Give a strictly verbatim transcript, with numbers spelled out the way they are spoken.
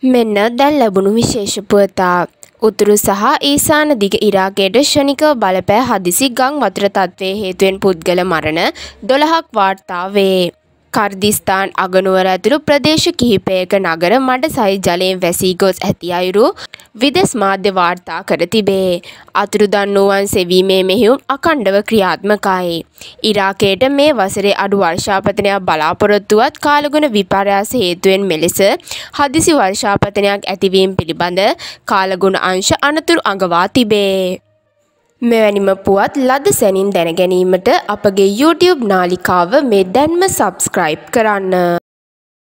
මෙන්න දැන් ලැබුණු විශේෂ පුවතක්. උතුරු සහ ඊසාන දිග ඉරාකයට ශනිකව බලපෑ හදිසි ගං වතුර තත්ත්වයේ හේතුවෙන් පුද්ගල මරණ දොළහක් වාර්තා වේ. කර්දිස්තාන් අගනුවර ඇතුළු ප්‍රදේශ කිහිපයක නගර මඩ සහි ජලයෙන් වැසී ගොස් ඇති අයුරු විදෙස් මාධ්‍ය වාර්තා කර තිබේ. අතුරුදන් වූවන් සෙවීමේ මෙහෙයුම් අඛණ්ඩව ක්‍රියාත්මකයි. ඉරාකයට මේ වසරේ අඩු වර්ෂාපතනයක් බලාපොරොත්තුවත් කාලගුණ විපර්යාස හේතුවෙන් මෙලෙස හදිසි වර්ෂාපතනයක් ඇතිවීම පිළිබඳ කාලගුණ අංශ අනතුරු අඟවා තිබේ. මෙවැනිම පුවත් ලද සැනින් දැන ගැනීමට අපගේ YouTube නාලිකාව මේ දැන්ම සබ්ස්ක්‍රයිබ් කරන්න.